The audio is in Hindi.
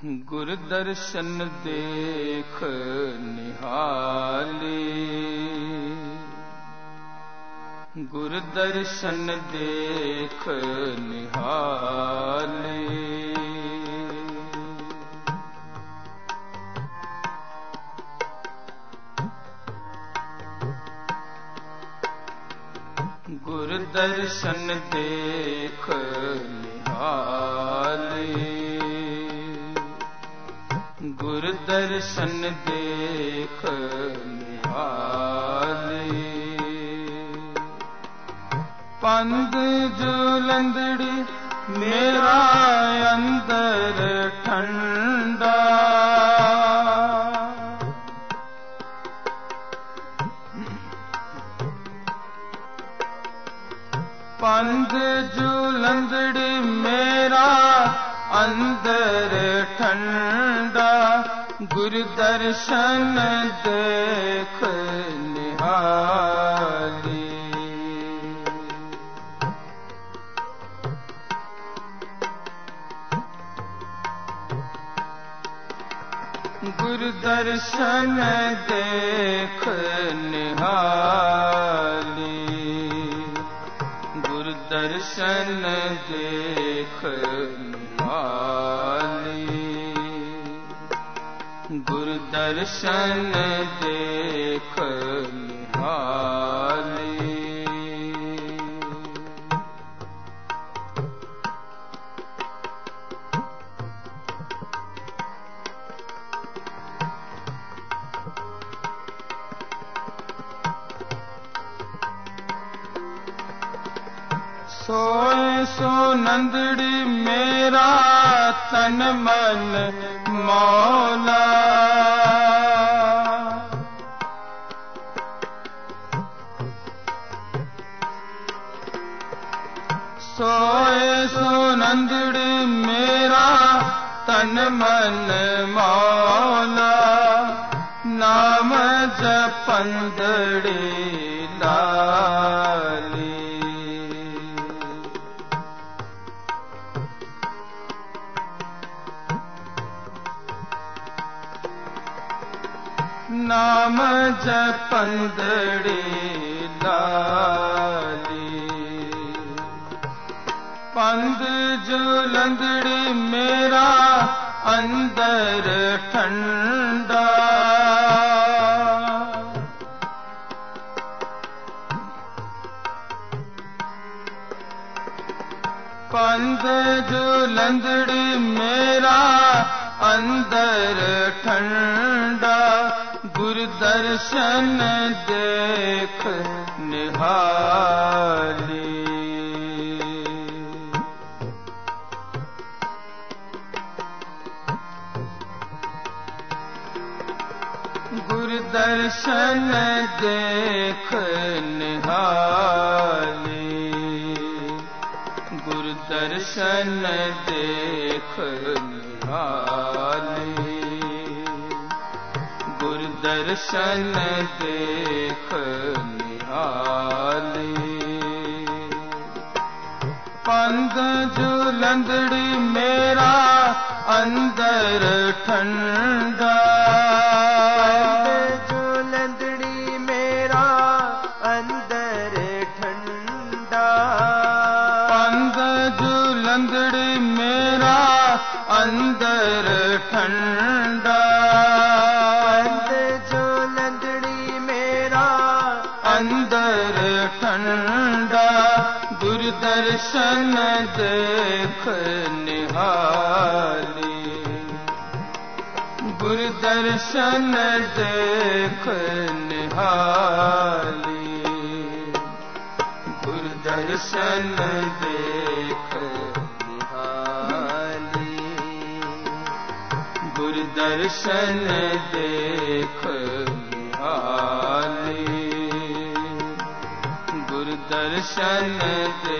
गुर दर्शन देख निहाले, गुर दर्शन देख निहाले। गुर दर्शन देख निहाले, गुर दर्शन देख निहाले। पंध जुलंदड़ी मेरा अंदर ठंडा, पंध जुलंदड़ी मेरा अंदर ठंडा। गुर दर्शन देख निहाले, गुर दर्शन देख निहाले, गुर दर्शन देख निहाले, गुर दर्शन देख निहाले। सोए सो नंदड़ी मेरा तन मन मौला, सोए सो नंदड़ी मेरा तन मन मौला। नाम जपंदड़ी लाली, नाम जपंदड़ी लाली। पंध जुलंदड़ी मेरा अंदर ठंडा, पंध जुलंदड़ी मेरा अंदर ठंडा। गुर दर्शन देख निहाले, गुर दर्शन देख निहाले, गुर दर्शन देख निहाले, गुर दर्शन देख निहाले। पंध जुलंदड़ी मेरा अंदर ठंडा, पंध जुलंदड़ी मेरा अंदर ठंडा, पंध जुलंदड़ी मेरा अंदर ठंडा, पंध जुलंदड़ी मेरा अंदर ठंडा। गुर दर्शन देख निहाले, गुर दर्शन देख निहाले, गुर दर्शन देख निहाले, गुर दर्शन देख निहाले, गुर दर्शन